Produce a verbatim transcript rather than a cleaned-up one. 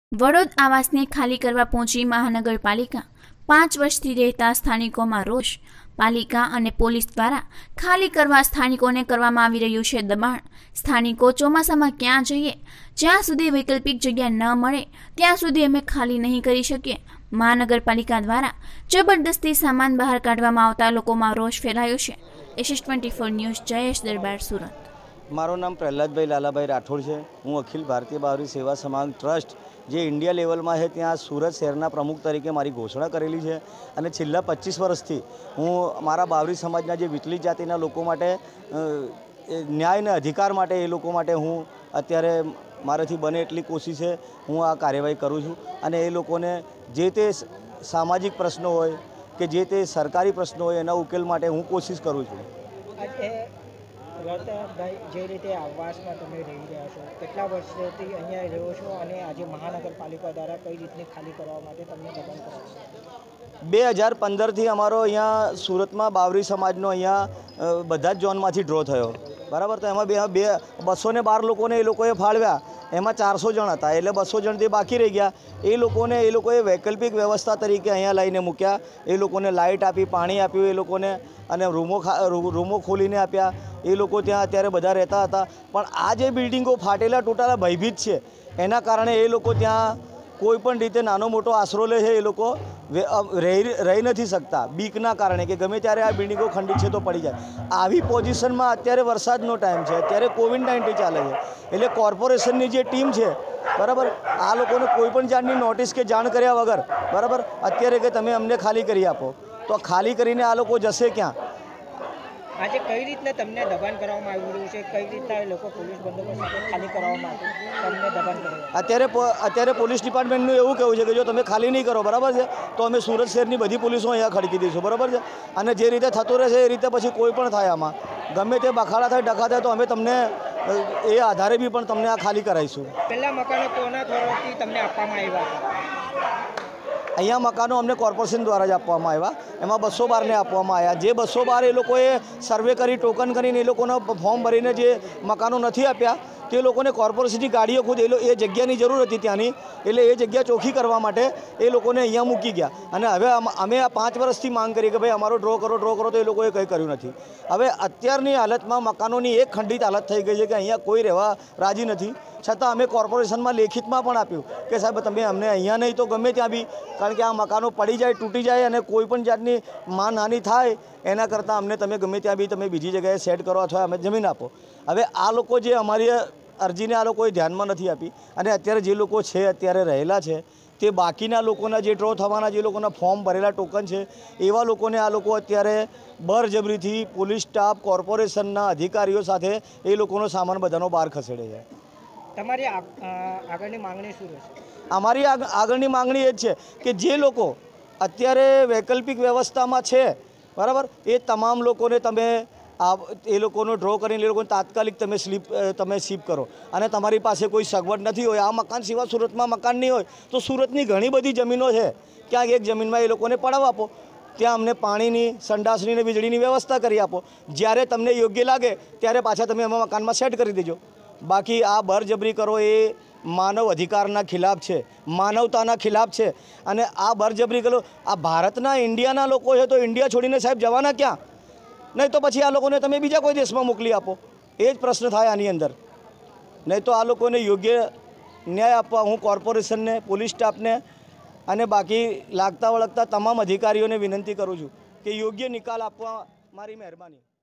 વડોદ આવાસને ખાલી કરવા પહોંચી મહાનગરપાલિકા। પાંચ વર્ષથી રહેતા સ્થાનિકોમાં રોષ। પાલિકા અને પોલીસ દ્વારા ખાલી કરવા સ્થાનિકોને કરવામાં આવી રહ્યું છે દબાણ। સ્થાનિકો ચોમાસામાં ક્યાં જઈએ? જ્યાં સુધી વૈકલ્પિક જગ્યા ન મળે ત્યાં સુધી અમે ખાલી નહીં કરી શકીએ। મહાનગરપાલિકા દ્વારા જબરદસ્તી સામાન બહાર કાઢવામાં આવતા લોકોમાં રોષ ફેલાયો છે। એશિસ twenty four news Jayesh Darbar, Surat. મારું નામ પ્રહલાદભાઈ લાલાભાઈ રાઠોડ છે। હું અખિલ ભારતીય બાવરી સેવા સમાજ ટ્રસ્ટ જે ઇન્ડિયા લેવલમાં છે ત્યાં સુરત શહેરના પ્રમુખ તરીકે મારી ઘોષણા કરેલી છે અને છેલ્લા પચીસ વર્ષથી હું મારા બાવરી સમાજના જે વિચલિત જાતિના લોકો માટે ન્યાય અને અધિકાર માટે એ લોકો માટે હું અત્યારે મારાથી બને એટલી કોશિશે હું આ કાર્યવાહી કરું છું અને એ લોકોને જે તે સામાજિક પ્રશ્નો હોય કે જે તે સરકારી પ્રશ્નો હોય એના ઉકેલ માટે હું કોશિશ કરું છું। રતનભાઈ, જે રીતે આવાસમાં તમે રહી રહ્યા છો, કેટલા વર્ષોથી અહીંયા રહ્યો છો અને આજે મહાનગરપાલિકા દ્વારા કઈ રીતની ખાલી કરવા માટે તમને દબાણ કરવામાં? બે હજાર પંદરથી અમારો અહીંયા સુરતમાં બાવરી સમાજનો અહીંયા બધા જ ઝોનમાંથી ડ્રો થયો, બરાબર। તો એમાં બે બે બસો ને બાર લોકોને એ લોકોએ ફાળવ્યા, એમાં ચારસો જણ હતા એટલે બસો જણથી બાકી રહી ગયા। એ લોકોને એ લોકોએ વૈકલ્પિક વ્યવસ્થા તરીકે અહીંયા લઈને મૂક્યા। એ લોકોને લાઇટ આપી, પાણી આપ્યું એ લોકોને અને રૂમો રૂમો ખોલીને આપ્યા। એ લોકો ત્યાં અત્યારે બધા રહેતા હતા, પણ આ જે બિલ્ડિંગો ફાટેલા તૂટેલા ભયભીત છે એના કારણે એ લોકો ત્યાં કોઈ પણ રીતે નાનો મોટો આશરો લે છે। એ લોકો રહી રહી નથી શકતા બીકના કારણે કે ગમે ત્યારે આ બિલ્ડિંગો ખંડિત છે તો પડી જાય। આવી પોઝિશનમાં અત્યારે વરસાદનો ટાઈમ છે, અત્યારે કોવિડ નાઇન્ટીન ચાલે છે, એટલે કોર્પોરેશનની જે ટીમ છે, બરાબર, આ લોકોને કોઈ પણ જાતની નોટિસ કે જાણ કર્યા વગર, બરાબર, અત્યારે કે તમે અમને ખાલી કરી આપો, તો ખાલી કરીને આ લોકો જશે ક્યાં? આજે કઈ રીતના તમને દબાણ કરવામાં આવી રહ્યું છે? કઈ રીતના લોકો પોલીસ બંદોબસ્ત સાથે ખાલી કરવામાં તમને દબાણ કરે? અત્યારે અત્યારે પોલીસ ડિપાર્ટમેન્ટનું એવું કહેવું છે કે જો તમે ખાલી નહીં કરો, બરાબર છે, તો અમે સુરત શહેરની બધી પોલીસો અહીંયા ખડકી દઈશું, બરાબર છે। અને જે રીતે થતું રહેશે એ રીતે પછી કોઈ પણ થાય, આમાં ગમે તે બખાડા થાય, ડખા થાય, તો અમે તમને એ આધારે બી પણ તમને આ ખાલી કરાવીશું। પહેલાં મકાનો કોના તરફથી તમને આપવામાં આવ્યા? અહીંયા મકાનો અમને કોર્પોરેશન દ્વારા જ આપવામાં આવ્યા, એમાં બસો બારને આપવામાં આવ્યા। જે બસો બાર એ લોકોએ સર્વે કરી, ટોકન કરીને એ લોકોના ફોર્મ ભરીને જે મકાનો નથી આપ્યા તે લોકોને કોર્પોરેશનની ગાડીઓ ખુદ એ જગ્યાની જરૂર હતી ત્યાંની, એટલે એ જગ્યા ચોખ્ખી કરવા માટે એ લોકોને અહીંયા મૂકી ગયા। અને હવે અમે આ પાંચ વર્ષથી માંગ કરી કે ભાઈ અમારો ડ્રો કરો, ડ્રો કરો, તો એ લોકોએ કંઈ કર્યું નથી। હવે અત્યારની હાલતમાં મકાનોની એક ખંડિત હાલત થઈ ગઈ છે કે અહીંયા કોઈ રહેવા રાજી નથી, છતાં અમે કોર્પોરેશનમાં લેખિતમાં પણ આપ્યું કે સાહેબ તમે અમને અહીંયા નહીં તો ગમે ત્યાં બી, કારણ કે આ મકાનો પડી જાય, તૂટી જાય અને કોઈ પણ જાતની માનહાનિ થાય એના કરતાં અમને તમે ગમે ત્યાં બી તમે બીજી જગ્યાએ સેટ કરો અથવા અમે જમીન આપો। હવે આ લોકો જે અમારી અરજીને આ લોકોએ ધ્યાનમાં નથી આપી અને અત્યારે જે લોકો છે અત્યારે રહેલા છે તે બાકીના લોકોના જે ડ્રો થવાના જે લોકોના ફોર્મ ભરેલા ટોકન છે એવા લોકોને આ લોકો અત્યારે બળજબરીથી પોલીસ સ્ટાફ, કોર્પોરેશનના અધિકારીઓ સાથે એ લોકોનો સામાન બધાનો બહાર ખસેડે છે। તમારી આગળની માંગણી શું રહેશે? અમારી આગળની માંગણી એ જ છે કે જે લોકો અત્યારે વૈકલ્પિક વ્યવસ્થામાં છે, બરાબર, એ તમામ લોકોને તમે આ એ લોકોનો ડ્રો કરીને એ લોકોને તાત્કાલિક તમે સ્લીપ તમે શિફ્ટ કરો। અને તમારી પાસે કોઈ સગવડ નથી હોય, આ મકાન સિવાય સુરતમાં મકાન નહીં હોય તો સુરતની ઘણી બધી જમીનો છે, ક્યાંક એક જમીનમાં એ લોકોને પડાવ આપો, ત્યાં અમને પાણીની, સંડાસની અને વીજળીની વ્યવસ્થા કરી આપો। જ્યારે તમને યોગ્ય લાગે ત્યારે પાછા તમે એમાં મકાનમાં સેટ કરી દેજો। બાકી આ બળજબરી કરો એ માનવ અધિકારના ખિલાફ છે, માનવતાના ખિલાફ છે। અને આ બળજબરી કરો, આ ભારતના, ઇન્ડિયાના લોકો છે તો ઇન્ડિયા છોડીને સાહેબ જવાના ક્યાં? નહીં તો પછી આ લોકોને તમે બીજા કોઈ દેશમાં મોકલી આપો, એ જ પ્રશ્ન થાય આની અંદર। નહીં તો આ લોકોને યોગ્ય ન્યાય આપવા હું કોર્પોરેશનને, પોલીસ સ્ટાફને અને બાકી લાગતા વળગતા તમામ અધિકારીઓને વિનંતી કરું છું કે યોગ્ય નિકાલ આપવા મારી મહેરબાની।